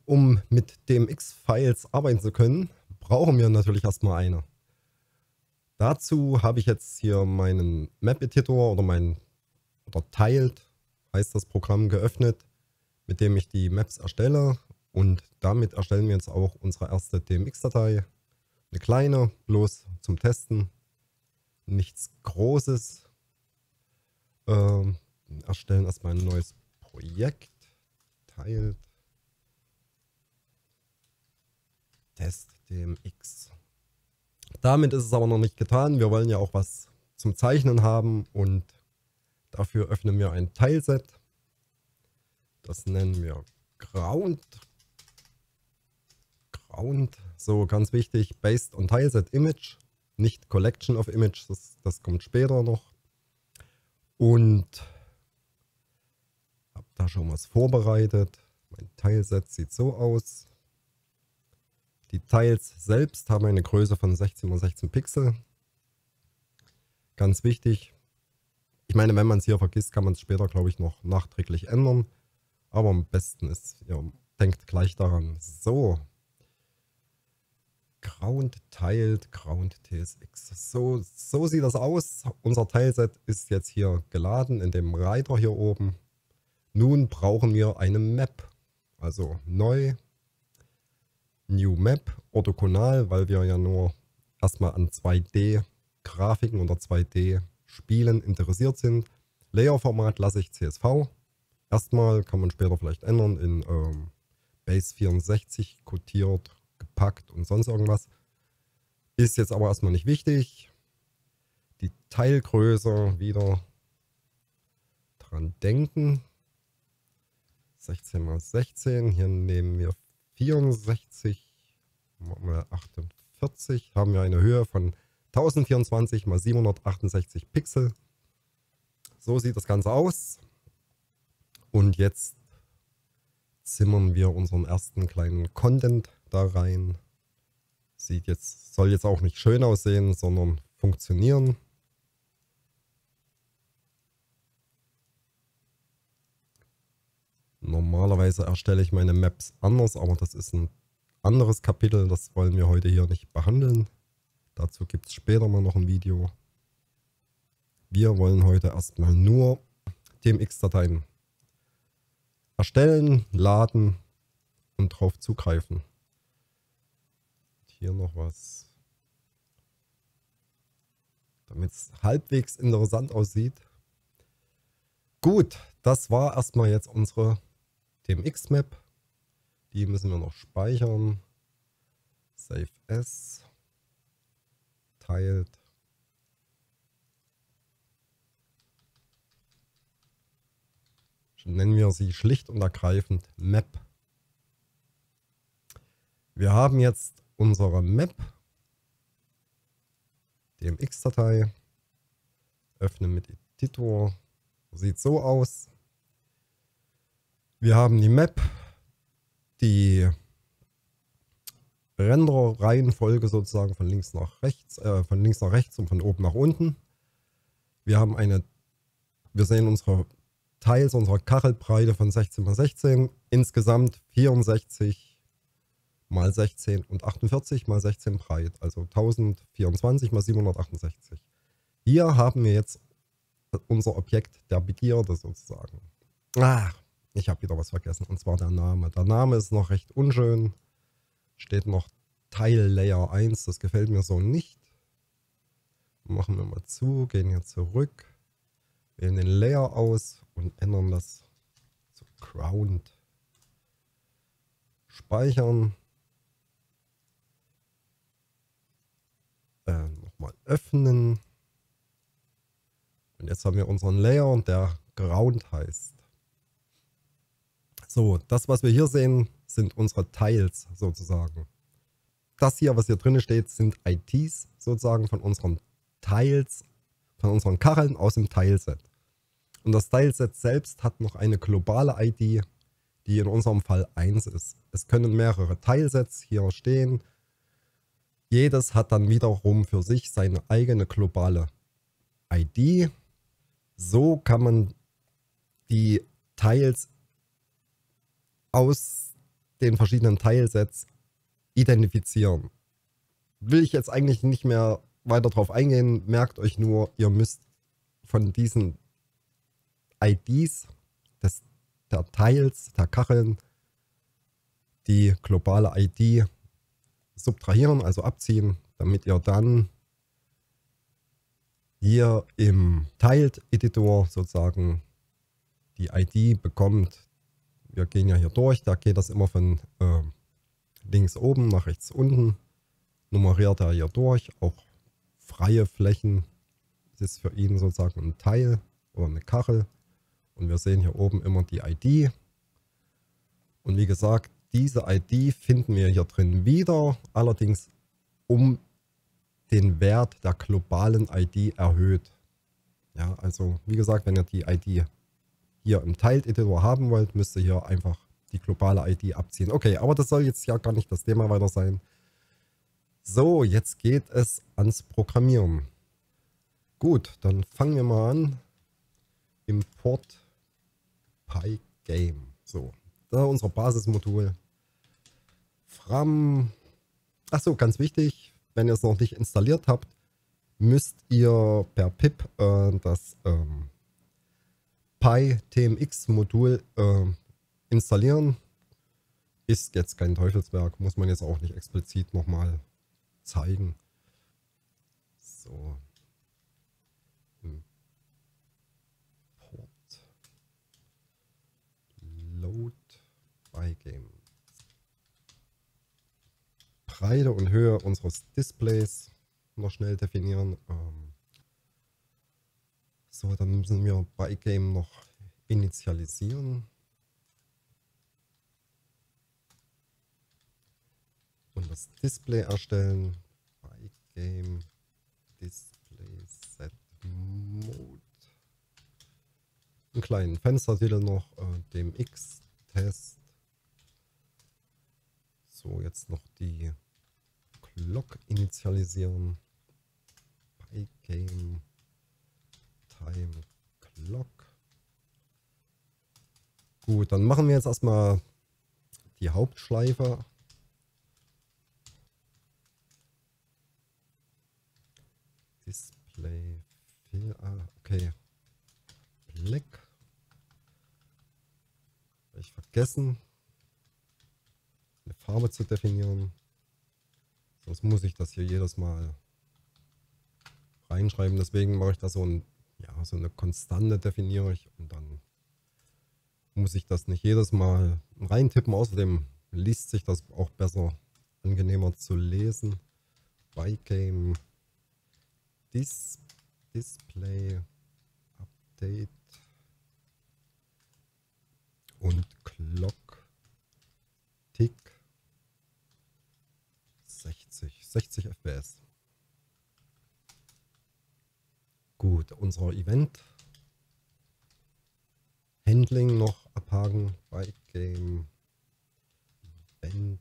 Um mit DMX-Files arbeiten zu können, brauchen wir natürlich erstmal eine. Dazu habe ich jetzt hier meinen Map-Editor oder Tiled heißt das Programm geöffnet, mit dem ich die Maps erstelle, und damit erstellen wir jetzt auch unsere erste DMX-Datei. Eine kleine, bloß zum Testen, nichts Großes. Erstellen erstmal ein neues Projekt. Tiled Test DMX. Damit ist es aber noch nicht getan. Wir wollen ja auch was zum Zeichnen haben, und dafür öffnen wir ein Tileset. Das nennen wir Ground. So, ganz wichtig, Based on Tileset Image, nicht Collection of Image, das kommt später noch. Und habe da schon was vorbereitet. Mein Tileset sieht so aus. Die Tiles selbst haben eine Größe von 16 x 16 Pixel. Ganz wichtig. Ich meine, wenn man es hier vergisst, kann man es später, glaube ich, noch nachträglich ändern. Aber am besten ist, ihr denkt gleich daran. So. Ground Tiled, Ground TSX. So sieht das aus. Unser Tileset ist jetzt hier geladen in dem Reiter hier oben. Nun brauchen wir eine Map. Also neu. New Map, orthogonal, weil wir ja nur erstmal an 2D-Grafiken oder 2D-Spielen interessiert sind. Layer-Format lasse ich CSV. Erstmal, kann man später vielleicht ändern in Base 64 codiert, gepackt und sonst irgendwas. Ist jetzt aber erstmal nicht wichtig. Die Teilgröße wieder dran denken. 16 x 16. Hier nehmen wir 64, 48, haben wir eine Höhe von 1024 x 768 Pixel. So sieht das Ganze aus. Und jetzt zimmern wir unseren ersten kleinen Content da rein. Soll jetzt auch nicht schön aussehen, sondern funktionieren. Normalerweise erstelle ich meine Maps anders, aber das ist ein anderes Kapitel, das wollen wir heute hier nicht behandeln. Dazu gibt es später mal noch ein Video. Wir wollen heute erstmal nur DMX-Dateien erstellen, laden und drauf zugreifen. Hier noch was, damit es halbwegs interessant aussieht. Gut, das war erstmal jetzt unsere DMX-Map. Die müssen wir noch speichern. Save as. Tiled. Nennen wir sie schlicht und ergreifend Map. Wir haben jetzt unsere Map. DMX-Datei. Öffnen mit Editor. Sieht so aus. Wir haben die Map, die Render-Reihenfolge sozusagen von links nach rechts und von oben nach unten. Wir sehen unsere Tiles, unsere Kachelbreite von 16 x 16, insgesamt 64 x 16 und 48 x 16 breit, also 1024 x 768. Hier haben wir jetzt unser Objekt der Begierde sozusagen. Ich habe wieder was vergessen, und zwar der Name. Der Name ist noch recht unschön. Steht noch Tile Layer 1, das gefällt mir so nicht. Machen wir mal zu, gehen hier zurück, wählen den Layer aus und ändern das zu Ground. Speichern. Nochmal öffnen. Und jetzt haben wir unseren Layer, der Ground heißt. So, das, was wir hier sehen, sind unsere Tiles sozusagen. Das hier, was hier drin steht, sind IDs sozusagen von unseren Tiles, von unseren Kacheln aus dem Tileset. Und das Tileset selbst hat noch eine globale ID, die in unserem Fall 1 ist. Es können mehrere Tilesets hier stehen. Jedes hat dann wiederum für sich seine eigene globale ID. So kann man die Tiles den verschiedenen Teilsets identifizieren. Will ich jetzt eigentlich nicht mehr weiter drauf eingehen. Merkt euch nur, ihr müsst von diesen IDs der Teils, der Kacheln, die globale ID subtrahieren, also abziehen, damit ihr dann hier im Tiled-Editor sozusagen die ID bekommt. Wir gehen ja hier durch, da geht das immer von links oben nach rechts unten, nummeriert er hier durch, auch freie Flächen, das ist für ihn sozusagen ein Teil oder eine Kachel und wir sehen hier oben immer die ID und wie gesagt, diese ID finden wir hier drin wieder, allerdings um den Wert der globalen ID erhöht. Ja, also wie gesagt, wenn ihr die ID hier im Tiled-Editor haben wollt, müsst ihr hier einfach die globale ID abziehen. Okay, aber das soll jetzt ja gar nicht das Thema weiter sein. So, jetzt geht es ans Programmieren. Gut, dann fangen wir mal an. Import Pygame. So, da unser Basismodul. Achso, ganz wichtig, wenn ihr es noch nicht installiert habt, müsst ihr per pip das PyTMX-Modul installieren. Ist jetzt kein Teufelswerk, muss man jetzt auch nicht explizit nochmal zeigen. So. Import. Load Pygame. Breite und Höhe unseres Displays noch schnell definieren. So, dann müssen wir Pygame noch initialisieren. Und das Display erstellen. Pygame Display Set Mode. Einen kleinen Fenstertitel noch, dem X-Test. So, jetzt noch die Clock initialisieren. Pygame Time Clock. Gut, dann machen wir jetzt erstmal die Hauptschleife. Display okay. Black. Habe ich vergessen, eine Farbe zu definieren. Sonst muss ich das hier jedes Mal reinschreiben. Deswegen mache ich da so eine Konstante definiere ich und dann muss ich das nicht jedes Mal reintippen. Außerdem liest sich das auch besser, angenehmer zu lesen. Pygame Display Update und Clock Tick 60 FPS. Gut, unser Event Handling noch abhaken. Pygame Event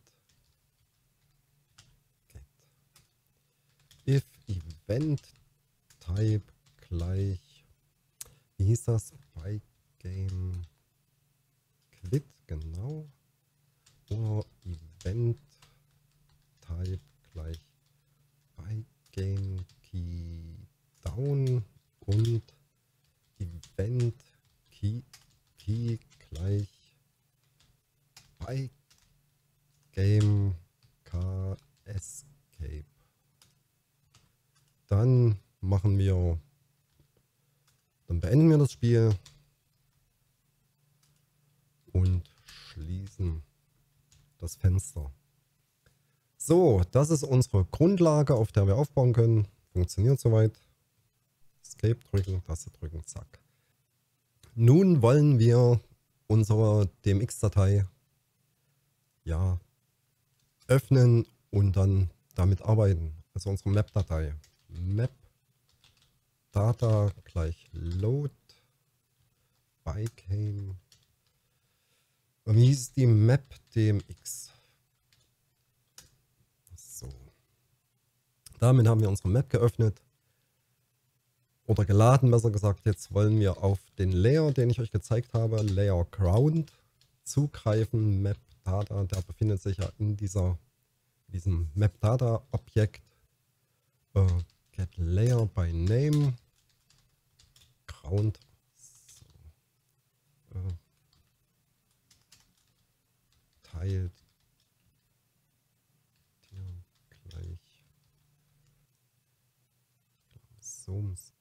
Get. If Event Type gleich, wie hieß das? Pygame Quit, genau. Oder Event Type gleich Pygame Key Down und Event Key gleich Pygame K Escape. Dann beenden wir das Spiel und schließen das Fenster. So, das ist unsere Grundlage, auf der wir aufbauen können. Funktioniert soweit. Escape drücken, Taste drücken, zack. Nun wollen wir unsere DMX-Datei öffnen und dann damit arbeiten. Also unsere Map-Datei. Map Data gleich Load Pygame. Wie hieß die Map DMX? So. Damit haben wir unsere Map geöffnet. Oder geladen, besser gesagt. Jetzt wollen wir auf den Layer, den ich euch gezeigt habe, Layer Ground, zugreifen. Map Data, der befindet sich ja in diesem Map Data Objekt. Get Layer by Name. Ground. So. Teilt hier gleich Chromosoms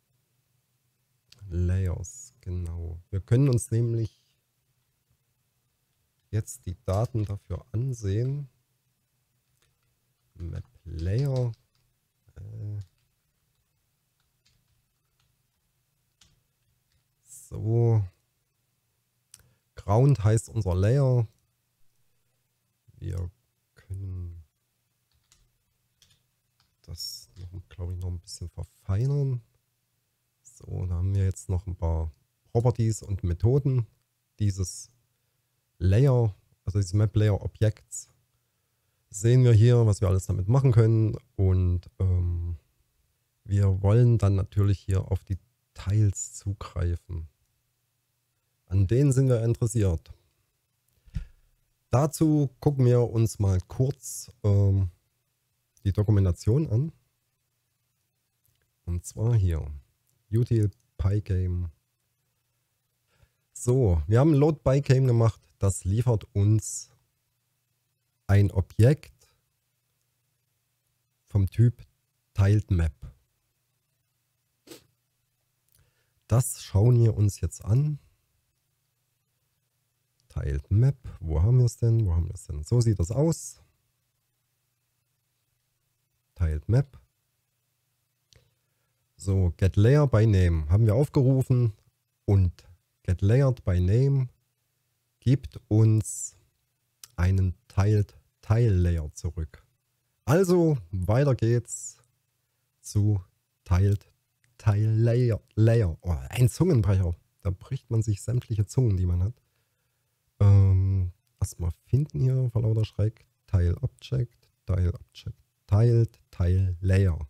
Layers, genau. Wir können uns nämlich jetzt die Daten dafür ansehen. Map Layer. So. Ground heißt unser Layer. Wir können das, glaube ich, noch ein bisschen verfeinern. So, da haben wir jetzt noch ein paar Properties und Methoden dieses Layer, also dieses Map Layer Objekts. Sehen wir hier, was wir alles damit machen können. Und wir wollen dann natürlich hier auf die Tiles zugreifen. An denen sind wir interessiert. Dazu gucken wir uns mal kurz die Dokumentation an. Und zwar hier. Util Pygame. So, wir haben Load Pygame gemacht. Das liefert uns ein Objekt vom Typ Tiled Map. Das schauen wir uns jetzt an. Tiled Map. Wo haben wir es denn? Wo haben wir es denn? So sieht das aus. Tiled Map. So, Get Layer by Name haben wir aufgerufen und Get Layered by Name gibt uns einen Tiled Tile Layer zurück. Also weiter geht's zu Tiled Tile Layer. Oh, ein Zungenbrecher. Da bricht man sich sämtliche Zungen, die man hat. Erstmal finden hier vor lauter Schreck. Tile Object, Tiled Tile Layer.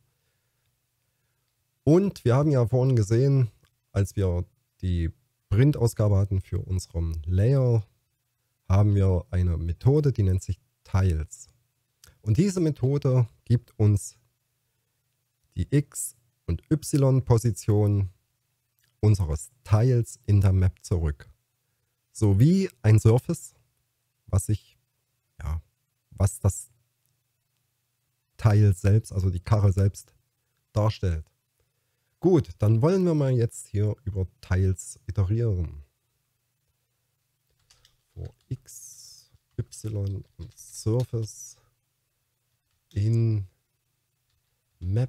Und wir haben ja vorhin gesehen, als wir die Printausgabe hatten für unseren Layer, haben wir eine Methode, die nennt sich Tiles. Und diese Methode gibt uns die X- und Y-Position unseres Tiles in der Map zurück. Sowie ein Surface, was das Tile selbst, also die Karre selbst, darstellt. Gut, dann wollen wir mal jetzt hier über Tiles iterieren. For X, Y und Surface in Map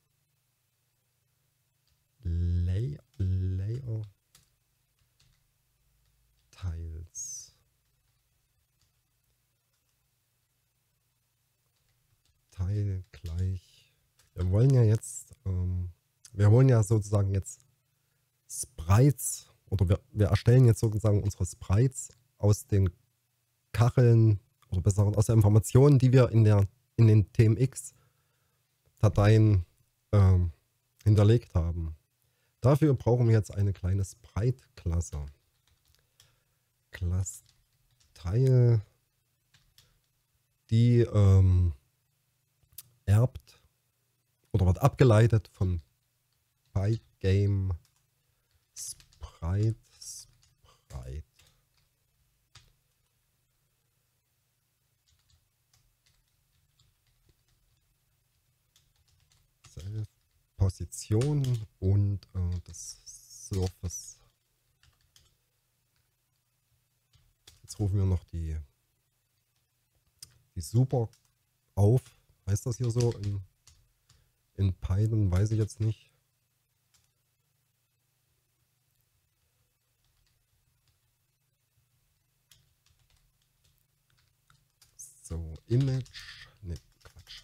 Layer Tiles. Tile gleich. Wir wollen ja sozusagen jetzt Sprites, oder wir erstellen jetzt sozusagen unsere Sprites aus den Kacheln, oder besser aus der Informationen, die wir in den TMX-Dateien hinterlegt haben. Dafür brauchen wir jetzt eine kleine Sprite-Klasse. Class Tile, die erbt oder wird abgeleitet von Pygame Sprite. Position und das Surface. Jetzt rufen wir noch die Super auf. Heißt das hier so in Python? Weiß ich jetzt nicht. So, Image. Ne, Quatsch.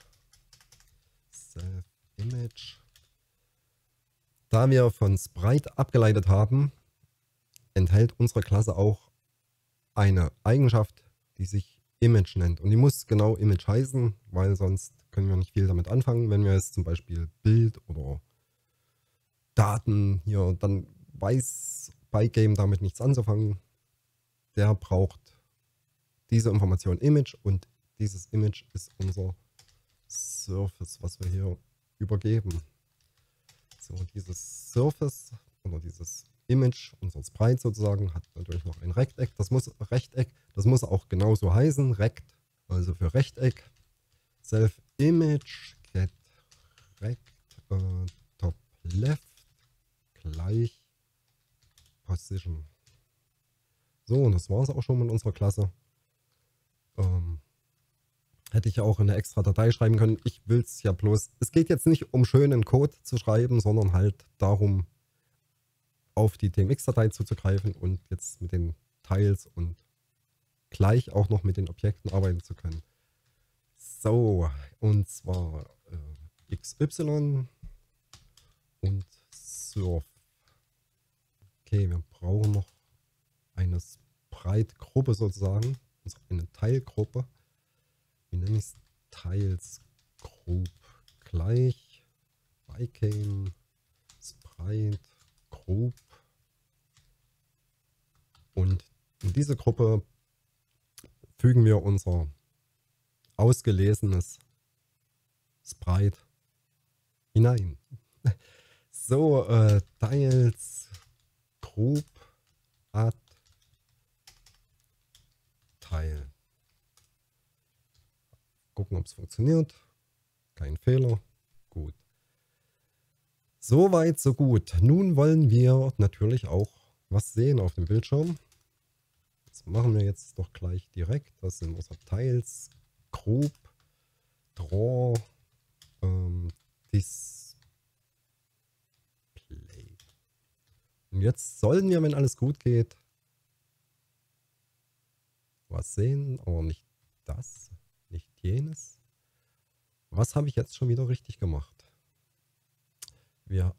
Self-Image. Da wir von Sprite abgeleitet haben, enthält unsere Klasse auch eine Eigenschaft, die sich Image nennt. Und die muss genau Image heißen, weil sonst können wir nicht viel damit anfangen. Wenn wir jetzt zum Beispiel Bild oder Daten hier, dann weiß Pygame damit nichts anzufangen. Der braucht diese Information Image und dieses Image ist unser Surface, was wir hier übergeben. So, dieses Surface oder dieses Image, unser Sprite sozusagen, hat natürlich noch ein Rechteck. Das muss auch genauso heißen, Rect, also für Rechteck. Self Image get Rect top left gleich Position. So, und das war es auch schon mit unserer Klasse. Hätte ich ja auch in eine extra Datei schreiben können. Ich will es ja bloß. Es geht jetzt nicht um schönen Code zu schreiben, sondern halt darum, auf die DMX-Datei zuzugreifen und jetzt mit den Tiles und gleich auch noch mit den Objekten arbeiten zu können. So, und zwar XY und Surf. Okay, wir brauchen noch eine Sprite-Gruppe sozusagen, also eine Teilgruppe. Wie nenne ich es? Tiles Group gleich Bicame Sprite Group. Und in diese Gruppe fügen wir unser ausgelesenes Sprite hinein. So, Tiles Group Add Tile. Gucken, ob es funktioniert. Kein Fehler. Gut. Soweit, so gut. Nun wollen wir natürlich auch was sehen auf dem Bildschirm. Das machen wir jetzt doch gleich direkt. Das sind unsere Tiles Group Draw Display. Und jetzt sollen wir, wenn alles gut geht, was sehen, aber nicht das, nicht jenes. Was habe ich jetzt schon wieder richtig gemacht? Wir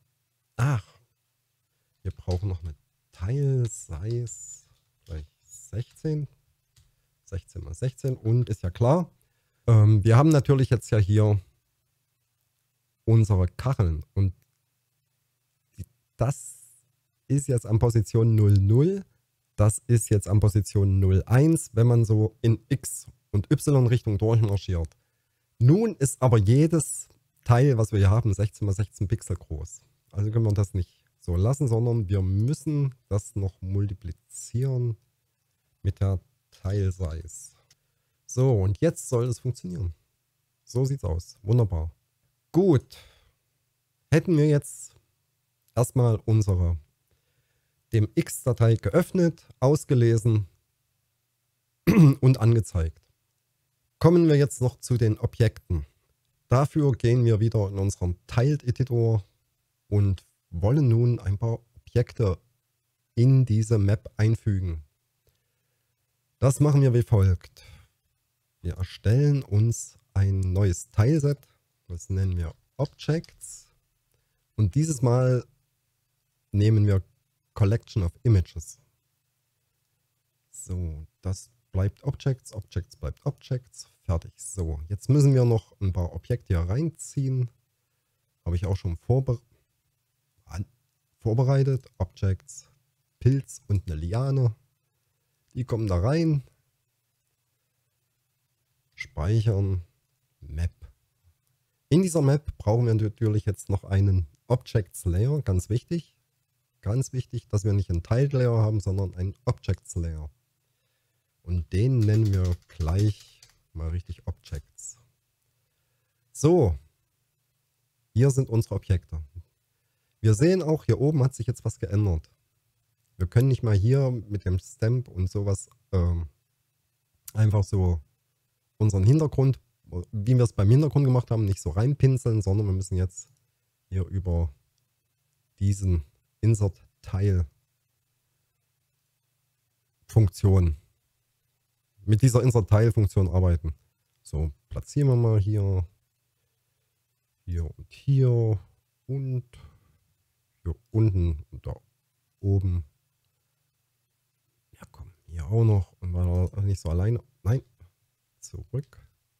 brauchen noch eine Tile Size gleich 16. 16 mal 16 und ist ja klar, wir haben natürlich jetzt ja hier unsere Kacheln und das ist jetzt an Position 00, das ist jetzt an Position 01, wenn man so in X und Y Richtung durchmarschiert. Nun ist aber jedes Teil, was wir hier haben, 16 x 16 Pixel groß. Also können wir das nicht so lassen, sondern wir müssen das noch multiplizieren mit der Tile Size. So, und jetzt soll es funktionieren. So sieht's aus. Wunderbar. Gut. Hätten wir jetzt erstmal unsere DMX-Datei geöffnet, ausgelesen und angezeigt. Kommen wir jetzt noch zu den Objekten. Dafür gehen wir wieder in unseren Tiled-Editor und wollen nun ein paar Objekte in diese Map einfügen. Das machen wir wie folgt. Wir erstellen uns ein neues Tileset. Das nennen wir Objects. Und dieses Mal nehmen wir Collection of Images. So, das bleibt Objects, Objects bleibt Objects. Fertig. So, jetzt müssen wir noch ein paar Objekte hier reinziehen. Habe ich auch schon vorbereitet. Objects, Pilz und eine Liane. Die kommen da rein. Speichern. Map. In dieser Map brauchen wir natürlich jetzt noch einen Objects Layer. Ganz wichtig. Ganz wichtig, dass wir nicht einen Tiled Layer haben, sondern einen Objects Layer. Und den nennen wir gleich mal richtig Objects. So. Hier sind unsere Objekte. Wir sehen auch, hier oben hat sich jetzt was geändert. Wir können nicht mal hier mit dem Stamp und sowas einfach so unseren Hintergrund, wie wir es beim Hintergrund gemacht haben, nicht so reinpinseln, sondern wir müssen jetzt hier über diesen Insert-Tile-Funktion, mit dieser Insert-Tile-Funktion arbeiten. So, platzieren wir mal hier, hier und hier und hier unten und da oben. Ja komm, hier auch noch. Und weil er nicht so alleine... Nein, zurück.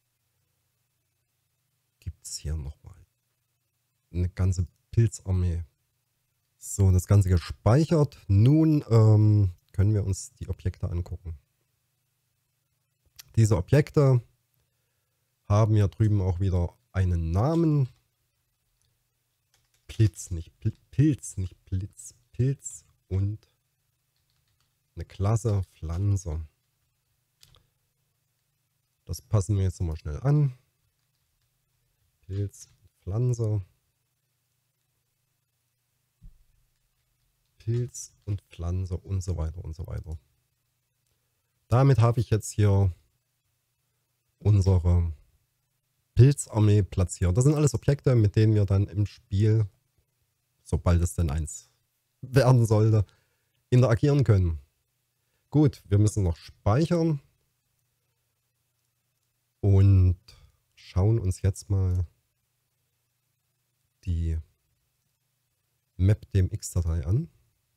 Gibt es hier nochmal eine ganze Pilzarmee. So, das Ganze gespeichert. Nun können wir uns die Objekte angucken. Diese Objekte haben hier drüben auch wieder einen Namen. Pilz, nicht Blitz, Pilz und eine Klasse Pflanze. Das passen wir jetzt nochmal schnell an. Pilz, Pflanze. Pilz und Pflanze und so weiter und so weiter. Damit habe ich jetzt hier unsere Pilzarmee platziert. Das sind alles Objekte, mit denen wir dann im Spiel, sobald es denn eins werden sollte, interagieren können. Gut, wir müssen noch speichern und schauen uns jetzt mal die map.dmx-Datei an.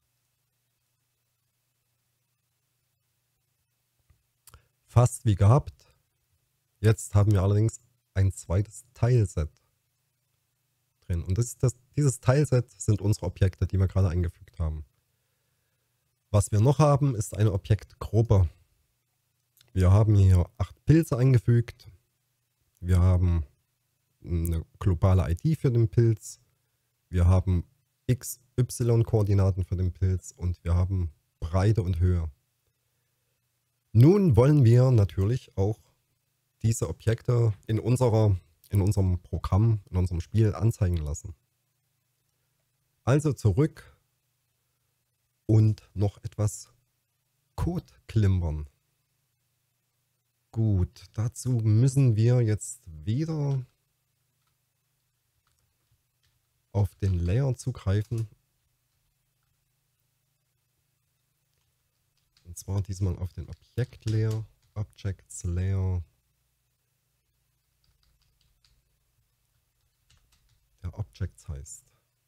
Fast wie gehabt. Jetzt haben wir allerdings ein zweites Tileset drin. Und dieses Tileset sind unsere Objekte, die wir gerade eingefügt haben. Was wir noch haben, ist eine Objektgruppe. Wir haben hier 8 Pilze eingefügt. Wir haben eine globale ID für den Pilz. Wir haben X, Y-Koordinaten für den Pilz und wir haben Breite und Höhe. Nun wollen wir natürlich auch diese Objekte in unserem Programm, in unserem Spiel anzeigen lassen. Also zurück und noch etwas Code klimpern. Gut, dazu müssen wir jetzt wieder auf den Layer zugreifen. Und zwar diesmal auf den Objekt-Layer, Objects-Layer. Der Objects heißt.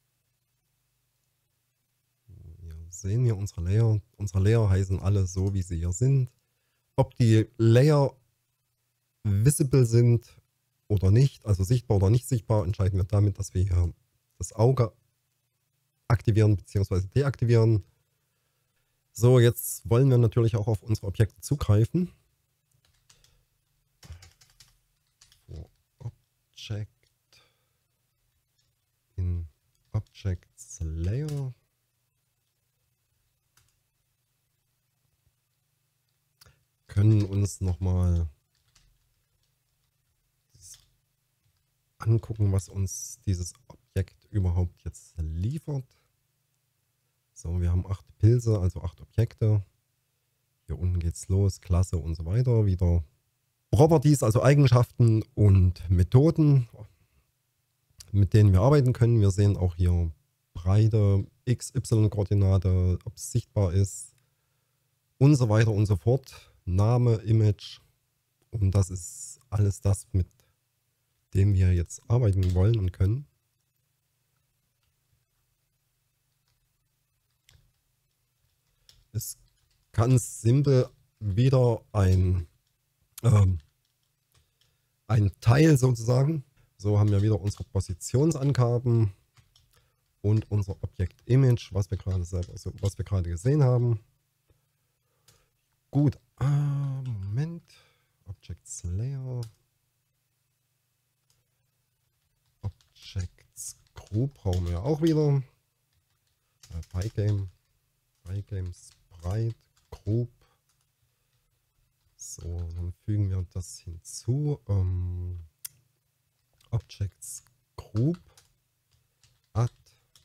Wir sehen hier unsere Layer. Unsere Layer heißen alle so, wie sie hier sind. Ob die Layer visible sind oder nicht, also sichtbar oder nicht sichtbar, entscheiden wir damit, dass wir hier das Auge aktivieren bzw. deaktivieren. So, jetzt wollen wir natürlich auch auf unsere Objekte zugreifen. Object in Objects Layer. Können uns nochmal angucken, was uns dieses Objekt überhaupt jetzt liefert. So, wir haben 8 Pilze, also 8 Objekte. Hier unten geht's los, Klasse und so weiter. Wieder Properties, also Eigenschaften und Methoden, mit denen wir arbeiten können. Wir sehen auch hier Breite, X, Y-Koordinate, ob es sichtbar ist und so weiter und so fort. Name, Image und das ist alles das, mit dem wir jetzt arbeiten wollen und können. Ist ganz simpel wieder ein Teil sozusagen. So haben wir wieder unsere Positionsangaben und unser Objekt Image, was wir gerade gesehen haben. Gut, Moment. Objects Layer. Objects Group brauchen wir auch wieder. Pygame, Sprite, Group. So, dann fügen wir das hinzu. Objects Group add.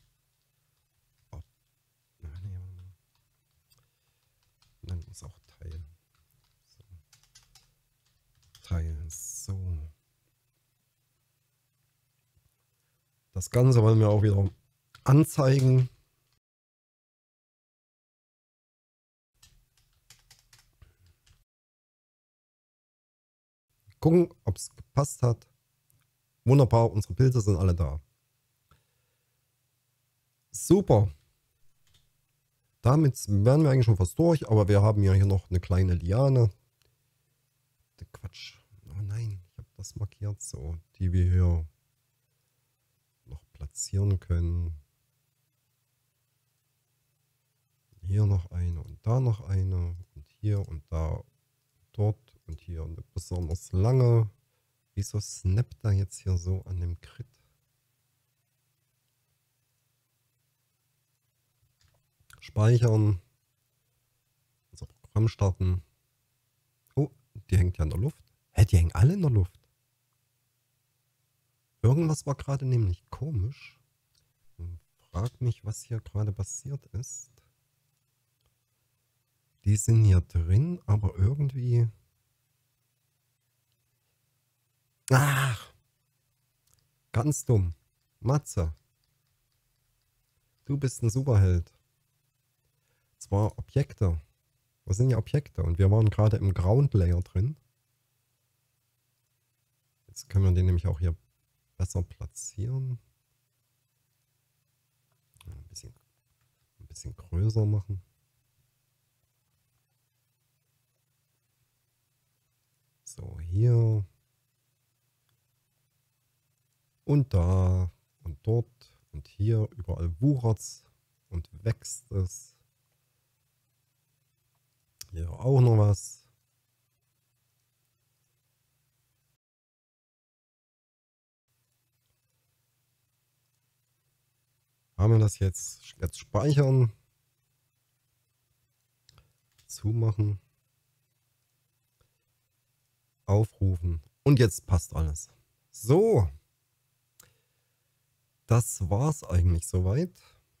Nennen wir es auch Teil. So. Teil. So. Das Ganze wollen wir auch wieder anzeigen. Gucken, ob es gepasst hat. Wunderbar, unsere Pilze sind alle da. Super. Damit wären wir eigentlich schon fast durch, aber wir haben ja hier noch eine kleine Liane. Quatsch. Oh nein, ich habe das markiert so, die wir hier noch platzieren können. Hier noch eine und da noch eine und hier und da, dort Und hier eine besonders lange. Wieso snappt er jetzt hier so an dem Crit? Speichern. Unser Programm starten. Oh, die hängt ja in der Luft. Hä, die hängen alle in der Luft. Irgendwas war gerade nämlich komisch. Frag mich, was hier gerade passiert ist. Die sind hier drin, aber irgendwie... Ach! Ganz dumm. Matze. Du bist ein Superheld. Zwar Objekte. Was sind ja Objekte? Und wir waren gerade im Ground Layer drin. Jetzt können wir den nämlich auch hier besser platzieren. Ein bisschen größer machen. So, hier. Und da. Und dort. Und hier. Überall wuchert's und wächst es. Hier auch noch was. Haben wir das jetzt speichern. Zumachen. Aufrufen. Und jetzt passt alles. So. Das war's eigentlich soweit.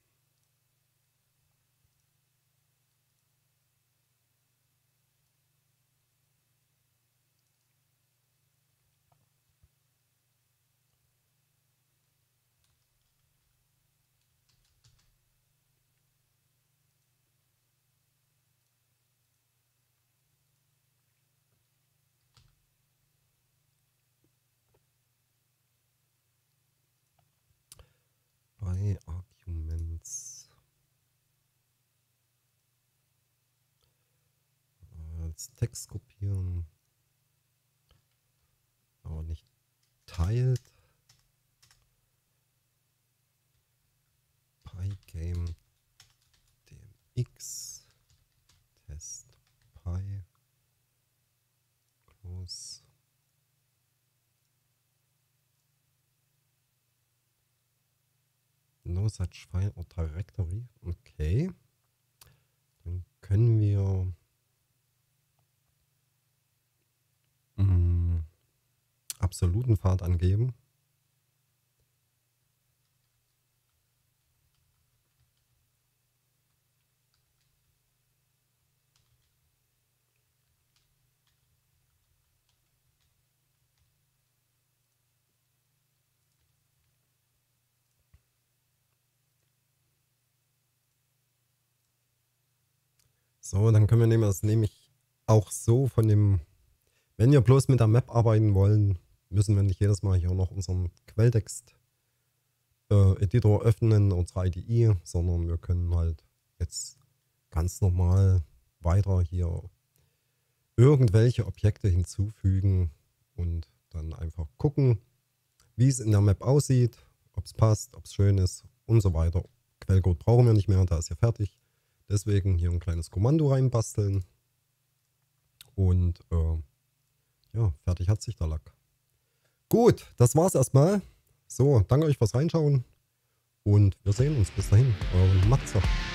Bei Arguments. Als Text kopieren. Aber nicht teilt. Pygame dmx test py close. No such file or directory. Okay. Dann können wir absoluten Pfad angeben. So, dann können wir das nämlich auch so von dem, wenn wir bloß mit der Map arbeiten wollen, müssen wir nicht jedes Mal hier noch unseren Quelltext-Editor öffnen, unsere IDE, sondern wir können halt jetzt ganz normal weiter hier irgendwelche Objekte hinzufügen und dann einfach gucken, wie es in der Map aussieht, ob es passt, ob es schön ist und so weiter. Quellcode brauchen wir nicht mehr, da ist ja fertig. Deswegen hier ein kleines Kommando reinbasteln. Und ja, fertig hat sich der Lack. Gut, das war's erstmal. So, danke euch fürs Reinschauen. Und wir sehen uns. Bis dahin, euer Matze.